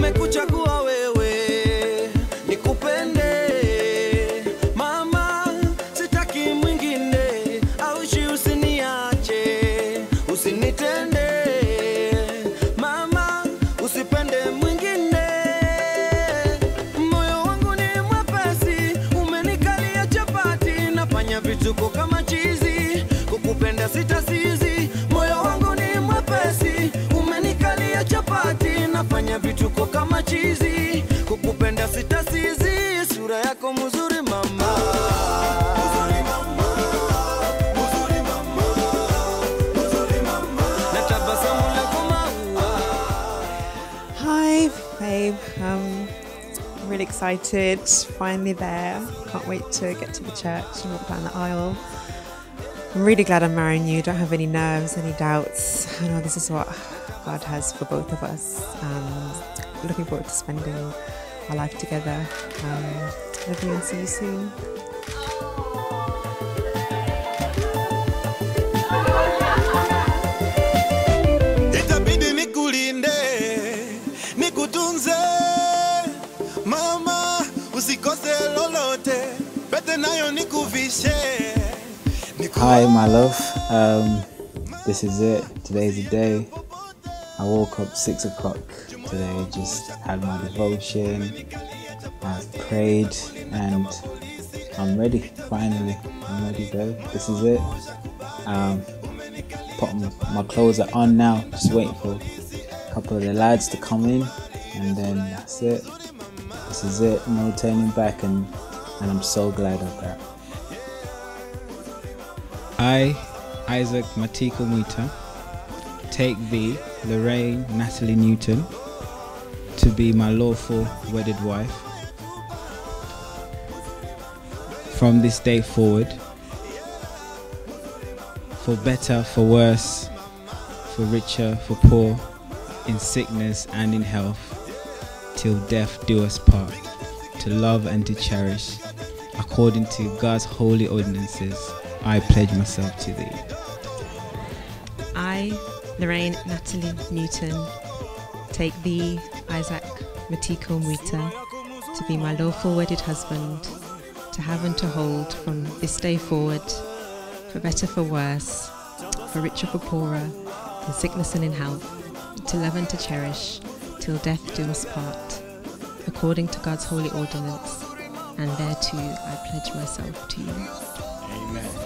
nimekuchagua wewe nikupende mama, sitaki mwingine, aushi usiniache, usinitende mama, usipende mwingine. Moyo wangu ni mwepesi, umenikalia chapati, nafanya vituko kama chizi, kukupenda sitasizi. Moyo wangu ni mwepesi, umenikalia chapati, nafanya vituko kama chizi, kukupenda sitasizi. Sura yako mzuri mama, mzuri mama, mzuri mama, mzuri mama, na tabasamu lako maua. Hi babe, I'm really excited, finally there. Can't wait to get to the church and walk down the aisle. I'm really glad I'm marrying you. Don't have any nerves, any doubts. I know this is what God has for both of us. Looking forward to spending our life together. Love you and see you soon. Itabidi nikulinde, nikutunze mama, usikose lolote, pete nayo nikuvishe. Hi my love, this is it. Today's the day. I woke up 6 o'clock today, just had my devotion, I've prayed, and I'm ready. Finally, I'm ready, babe. This is it. My clothes are on now, just waiting for a couple of the lads to come in, and then that's it. This is it, no turning back, and I'm so glad of that. I, Isaac Matiko Muita, take thee, Lorraine Natalie Newton, to be my lawful wedded wife. From this day forward, for better, for worse, for richer, for poor, in sickness and in health, till death do us part, to love and to cherish, according to God's holy ordinances, I pledge myself to thee. I, Lorraine Natalie Newton, take thee, Isaac Matiko Muita, to be my lawful wedded husband, to have and to hold from this day forward, for better, for worse, for richer, for poorer, in sickness and in health, to love and to cherish, till death do us part, according to God's holy ordinance, and thereto I pledge myself to you. Amen.